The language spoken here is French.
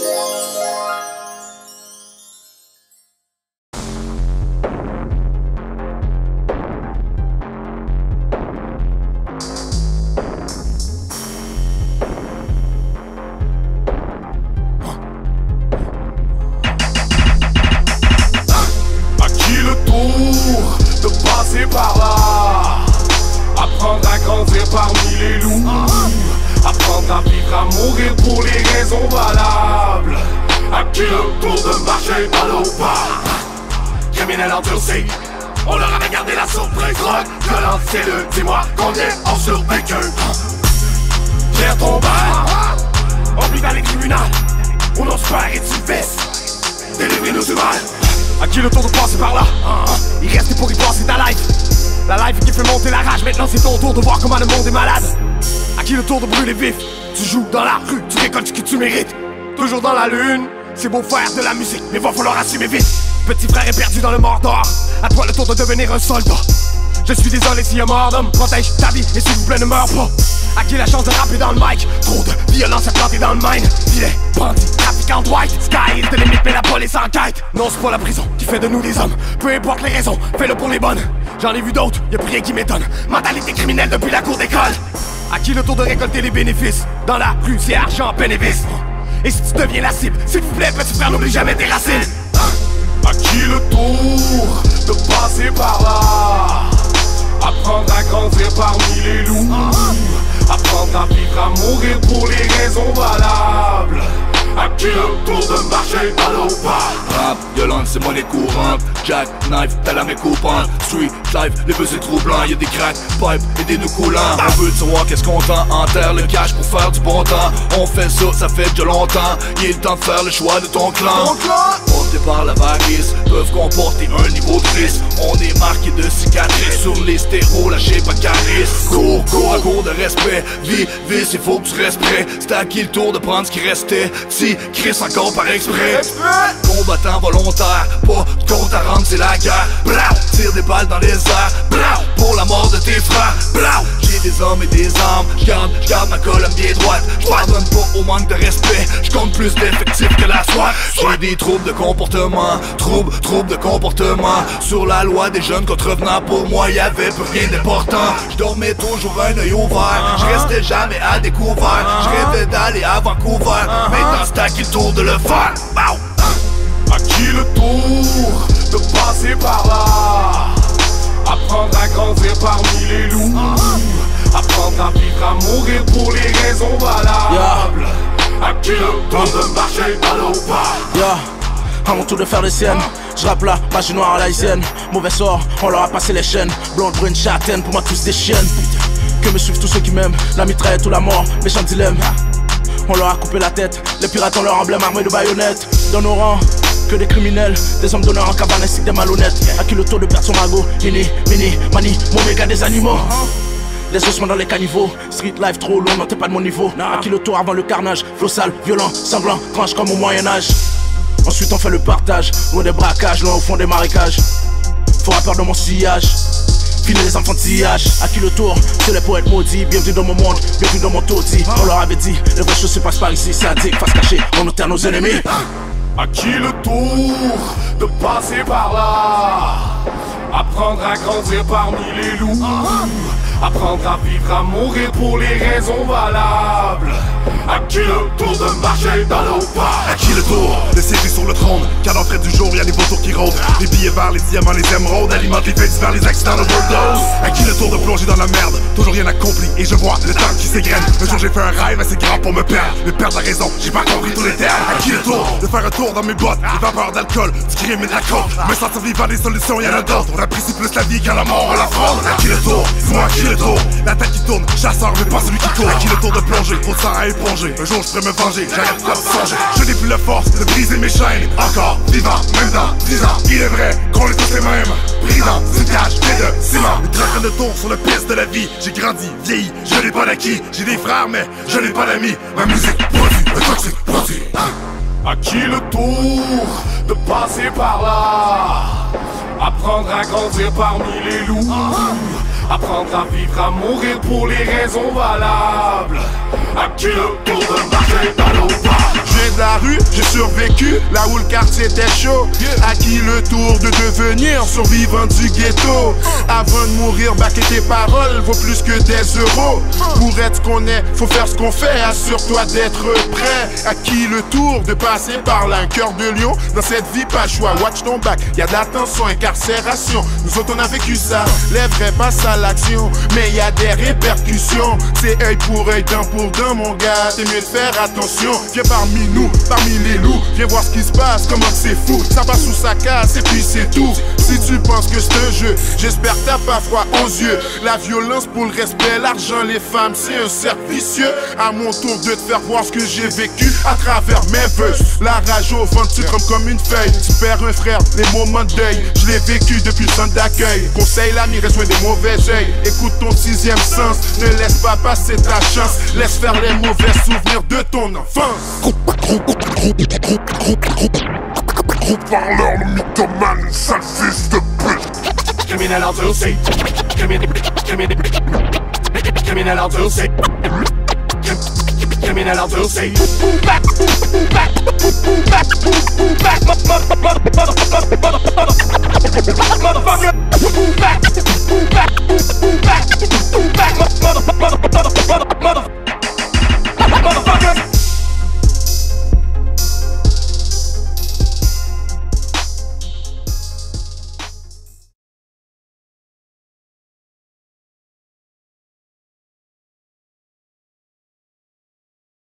De passer par là, apprendre à grandir parmi les loups, apprendre à vivre, à mourir pour les raisons valables. À qui le tour de marcher à l'eau pas? Criminel endurci, on leur avait gardé la surprise. Drogue, violence, cellule, dis-moi combien ont survécu. Pierre ton bain, on vit dans les tribunaux, où nos père et du vice, délivrez-nous du mal. À qui le tour de passer par là? Il restait pour y passer ta life. La life qui fait monter la rage. Maintenant c'est ton tour de voir comment le monde est malade. À qui le tour de brûler vif? Tu joues dans la rue, tu récoltes ce que tu mérites. Toujours dans la lune, c'est beau faire de la musique, mais va falloir assumer vite. Petit frère est perdu dans le Mordor, à toi le tour de devenir un soldat. Je suis désolé s'il y a mort d'homme, protège ta vie et s'il vous plaît ne meurs pas. À qui la chance de rapper dans le mic? Trop de violence à planter dans le mine. Filet, bandit, trafiquant white. Sky is the limit mais la police enquête. Non c'est pas la prison qui fait de nous des hommes. Peu importe les raisons, fais-le pour les bonnes. J'en ai vu d'autres, y'a plus rien qui m'étonne. Mentalité criminelle depuis la cour d'école. À qui le tour de récolter les bénéfices? Dans la rue c'est argent, bénéfice. Et si tu deviens la cible, s'il vous plaît petit frère n'oublie jamais tes racines. À qui le tour de passer par là? Apprendre à grandir parmi les loups, apprendre à vivre, à mourir pour les raisons valables. À qui le tour de marcher à l'eau pas? Rap, violence, c'est monnaie courante. Jack, knife, t'as la main coupante. Street life, les buzz c'est troublant. Y'a des cracks, pipes et des nœuds coulants. On veut savoir qu'est-ce qu'on tend. Enterre le cash pour faire du bon temps. On fait ça, ça fait déjà longtemps. Il est le temps de faire le choix de ton clan. Portés par l'avarice, peuvent comporter un niveau de risque. On est marqué de cicatrices sur les stéros, lâchez pas charisme. Cours, cours, à court de respect. Vie, vice, il faut que tu restes prêt. C'est à qui le tour de prendre ce qui restait. Chris encore par exprès. Combattant volontaire, pas de compte à rendre, c'est la guerre. Blau, tire des balles dans les airs. Blau, pour la mort de tes frères. Blau, j'ai des hommes et des armes. J'garde ma colonne bien droite. J'pardonne pas au manque de respect. J'compte plus d'effectifs que la soie. J'ai des troubles de comportement. Troubles de comportement. Sur la loi des jeunes contrevenants, pour moi y'avait plus rien d'important. J'dormais toujours un œil ouvert. J'restais jamais à découvert. J'rêvais d'aller à Vancouver. Maintenant c'est à qui le tour de le faire. Bow. À qui le tour de passer par là? Apprendre à grandir parmi les loups, apprendre à vivre, à mourir pour les raisons valables. À qui le tour de marcher à l'eau pas? À mon tour de faire des siennes, je rappe la magie noire à la haïtienne. Mauvais sort, on leur a passé les chaînes. Blonde, brune, châtaine, pour moi tous des chiennes. Que me suivent tous ceux qui m'aiment, la mitraille ou la mort, méchant dilemme. On leur a coupé la tête, les pirates ont leur emblème armé de baïonnettes. Dans nos rangs, que des criminels, des hommes d'honneur en cabane ainsi que des malhonnêtes. À qui le tour de perdre son magot, mini, mani, mon méga des animaux. Les ossements dans les caniveaux, street life trop long, non t'es pas de mon niveau. À qui le tour avant le carnage, flow sale, violent, sanglant, tranche comme au Moyen-Âge. Ensuite on fait le partage, loin des braquages, loin au fond des marécages. Faut peur de mon sillage, filer les enfantillages. À qui le tour, c'est les poètes maudits. Bienvenue dans mon monde, bienvenue dans mon taudis. On leur avait dit, les vraies choses se passent par ici. Sadique, face cachée, on enterre nos ennemis. À qui le tour de passer par là? Apprendre à grandir parmi les loups, apprendre à vivre, à mourir pour les raisons valables. À qui le tour de marcher dans l'eau pas? À qui le tour de siéger sur le trône? Car dans frais du jour, y'a les vautours qui rôdent. Les billets verts, les diamants, les émeraudes alimentent les faits vers les accidents de overdose. À qui le tour de plonger dans la merde? Toujours rien accompli et je vois le temps qui s'égrène. Un jour j'ai fait un rêve assez grand pour me perdre. Mais perdre la raison, j'ai pas compris tous les termes. À qui le tour de faire un tour dans mes bottes? Les vapeurs d'alcool, du crime et de la coke. Me sentir vivant, des solutions, y'en a d'autres. On apprécie plus la vie qu'à la mort, on la fraude. À qui le tour? Dis-moi à qui le tour? La tête qui tourne, chasseur mais pas celui qui court. À qui le tour de plonger? Trop de sang à éponger. Un jour je pourrais me venger, j'arrête pas de songer. Je n'ai plus la force de briser mes chaînes. Encore vivant, même dans 10 ans. Il est vrai qu'on est tous les mêmes. Pris dans une cage fait de ciment. Une trentaine de tours sur le piste de la vie. J'ai grandi, vieilli, je n'ai pas d'acquis. J'ai des frères mais je n'ai pas d'amis. Ma musique produit, un toxique produit. À qui le tour de passer par là? Apprendre à grandir parmi les loups, apprendre à vivre, à mourir pour les raisons valables. À qui le tour de marcher dans l'eau pas? Je viens de la rue, J'ai survécu là où le quartier était chaud. À qui le tour de devenir survivant du ghetto. Avant de mourir, baquer tes paroles vaut plus que des euros. Pour être ce qu'on est, faut faire ce qu'on fait. Assure-toi d'être prêt. À qui le tour de passer par là. Un cœur de lion, dans cette vie pas le choix. Watch ton back, y'a de la tension, incarcération. Nous autres on a vécu ça, les vrais passent à l'action. Mais y'a des répercussions. C'est œil pour œil, dent pour dent mon gars. C'est mieux de faire attention. Viens parmi nous, parmi les loups. Viens voir ce qui se passe, comment c'est fou. Ça passe sous sa casse et puis c'est tout. Si tu penses que c'est un jeu, j'espère que t'as pas froid aux yeux. La violence pour le respect, l'argent, les femmes, c'est un cercle vicieux. À mon tour de te faire voir ce que j'ai vécu à travers mes vœux. La rage au ventre, tu trembles comme une feuille. Tu perds un frère, les moments de deuil. Je l'ai vécu depuis le centre d'accueil. Conseil l'ami, reste loin des mauvais œils. Écoute ton sixième sens, ne laisse pas passer ta chance. Laisse faire les mauvais souvenirs de ton enfance. Gros parleur, le mythomane, sale fils de pute. Criminel endurci. Criminel endurci. Criminel endurci. Back. Motherfucker.